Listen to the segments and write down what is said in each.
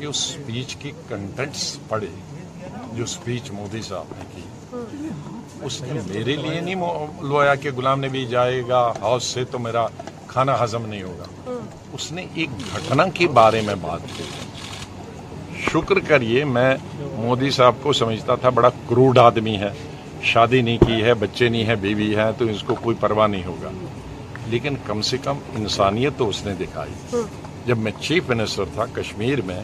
जो स्पीच की कंटेंट्स पढ़े, जो स्पीच मोदी साहब ने की, उसने मेरे लिए नहीं लोया कि गुलाम नबी जाएगा हाउस से तो मेरा खाना हजम नहीं होगा। उसने एक घटना के बारे में बात की। शुक्र करिए, मैं मोदी साहब को समझता था बड़ा क्रूड आदमी है, शादी नहीं की है, बच्चे नहीं है, बीवी है, तो इसको कोई परवाह नहीं होगा। लेकिन कम से कम इंसानियत तो उसने दिखाई। जब मैं चीफ मिनिस्टर था कश्मीर में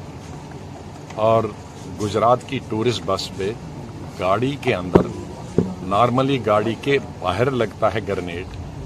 और गुजरात की टूरिस्ट बस पे गाड़ी के अंदर, नॉर्मली गाड़ी के बाहर लगता है ग्रेनेड,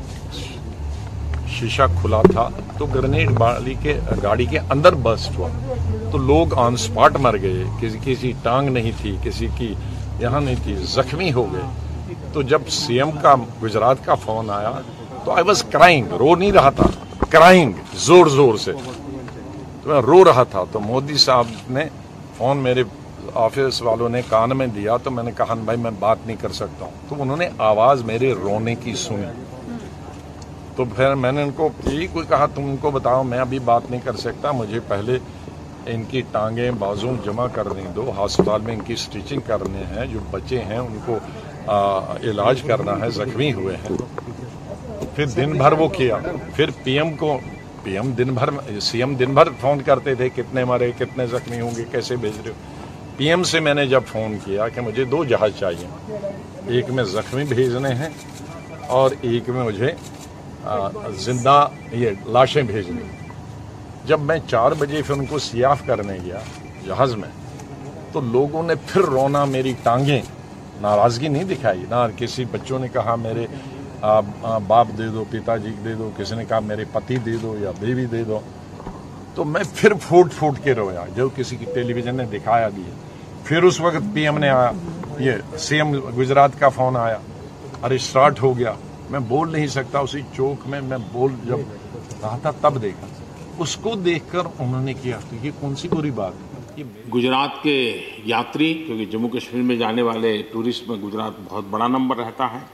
शीशा खुला था तो ग्रेनेड गाड़ी के अंदर बस्ट हुआ, तो लोग ऑन स्पॉट मर गए, किसी टांग नहीं थी, किसी की यहाँ नहीं थी, जख्मी हो गए। तो जब सीएम का गुजरात का फोन आया तो आई वॉज क्राइंग, रो नहीं रहा था, क्राइंग जोर जोर से, तो मैं रो रहा था। तो मोदी साहब ने फोन मेरे ऑफिस वालों ने कान में दिया, तो मैंने कहा भाई मैं बात नहीं कर सकता हूँ। तो उन्होंने आवाज मेरे रोने की सुनी, तो फिर मैंने उनको यही कोई कहा तुम उनको बताओ मैं अभी बात नहीं कर सकता, मुझे पहले इनकी टांगें बाजू जमा करने दो, अस्पताल में इनकी स्टिचिंग करने हैं, जो बच्चे हैं उनको इलाज करना है, जख्मी हुए हैं। फिर दिन भर वो किया, फिर पीएम दिन भर, सीएम दिन भर फोन करते थे कितने मरे, कितने जख्मी होंगे, कैसे भेज रहे हो। पीएम से मैंने जब फोन किया कि मुझे 2 जहाज चाहिए, एक में जख्मी भेजने हैं और एक में मुझे जिंदा ये लाशें भेजनी। जब मैं 4 बजे फिर उनको सियाफ करने गया जहाज में, तो लोगों ने फिर रोना, मेरी टांगें, नाराजगी नहीं दिखाई ना, किसी बच्चों ने कहा मेरे बाप दे दो, पिताजी दे दो, किसी ने कहा मेरे पति दे दो या बीवी दे दो। तो मैं फिर फूट फूट के रोया, जो किसी की टेलीविजन ने दिखाया भी है। फिर उस वक्त पीएम ने आया, ये सीएम गुजरात का फोन आया, अरे स्टार्ट हो गया। मैं बोल नहीं सकता, उसी चौक में मैं जब रहा था तब देखा, उसको देखकर उन्होंने किया, तो ये कौन सी बुरी बात है। गुजरात के यात्री, क्योंकि जम्मू कश्मीर में जाने वाले टूरिस्ट में गुजरात बहुत बड़ा नंबर रहता है,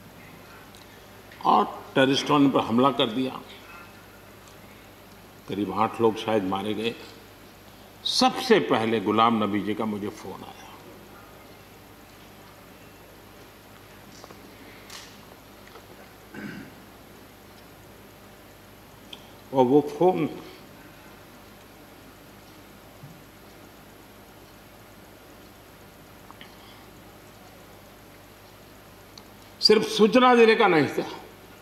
और टेररिस्टों ने पर हमला कर दिया, करीब 8 लोग शायद मारे गए। सबसे पहले गुलाम नबी जी का मुझे फोन आया। और वो फोन सिर्फ सूचना देने का नहीं था,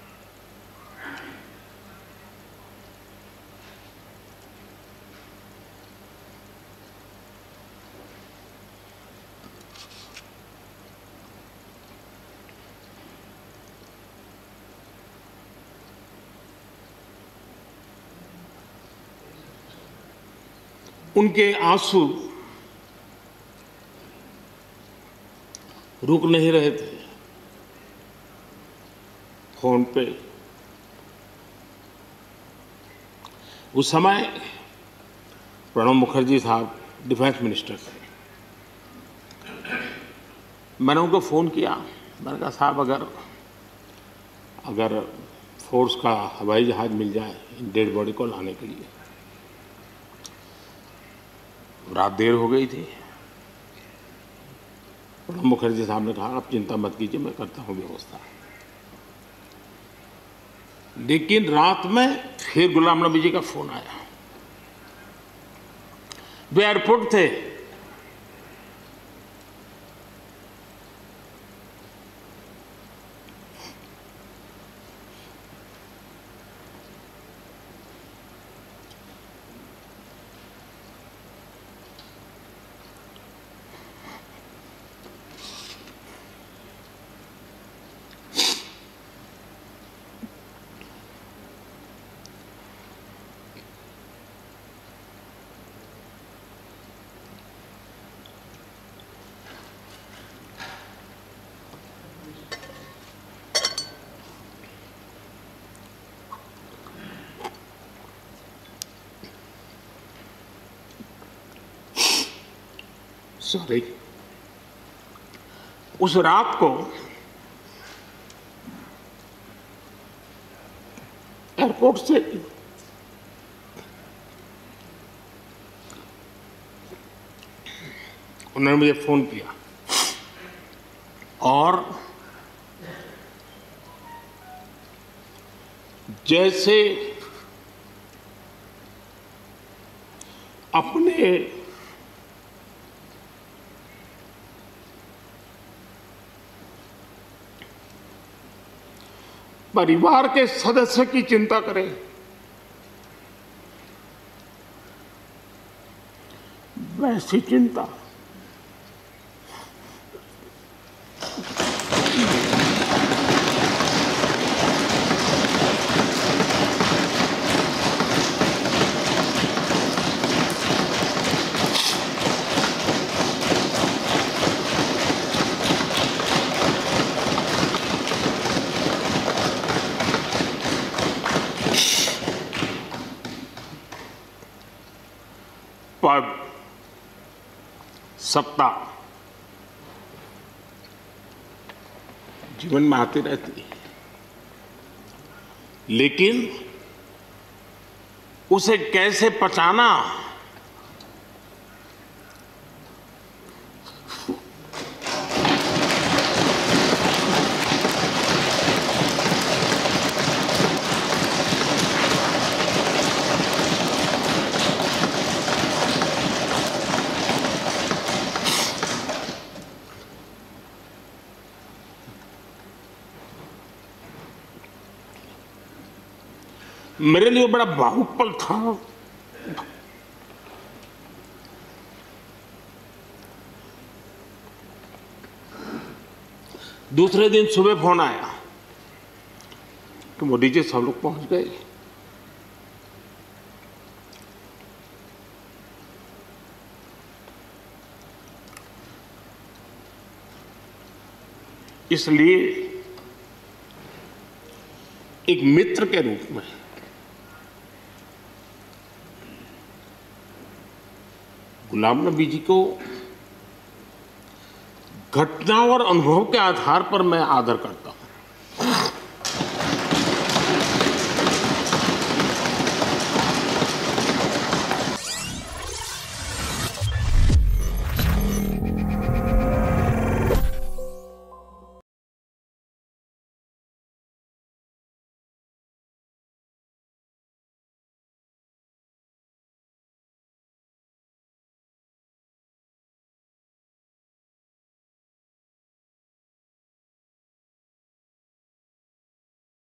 उनके आंसू रुक नहीं रहे थे। फोन पे उस समय प्रणब मुखर्जी साहब डिफेंस मिनिस्टर थे। मैंने उनको फोन किया, मैंने कहा साहब अगर फोर्स का हवाई जहाज मिल जाए डेड बॉडी को लाने के लिए। रात देर हो गई थी। प्रणब मुखर्जी साहब ने कहा आप चिंता मत कीजिए, मैं करता हूं व्यवस्था। लेकिन रात में फिर गुलाम नबी जी का फोन आया। वे एयरपोर्ट थे, सॉरी, उस रात को एयरपोर्ट से उन्होंने मुझे फोन किया और जैसे अपने परिवार के सदस्य की चिंता करें, वैसी चिंता पद, सत्ता जीवन में आती रहती है, लेकिन उसे कैसे पचाना, मेरे लिए बड़ा भावुक पल था। दूसरे दिन सुबह फोन आया कि मोदी जी सब लोग पहुंच गए। इसलिए एक मित्र के रूप में गुलाम नबी जी को घटना और अनुभव के आधार पर मैं आदर करता हूं।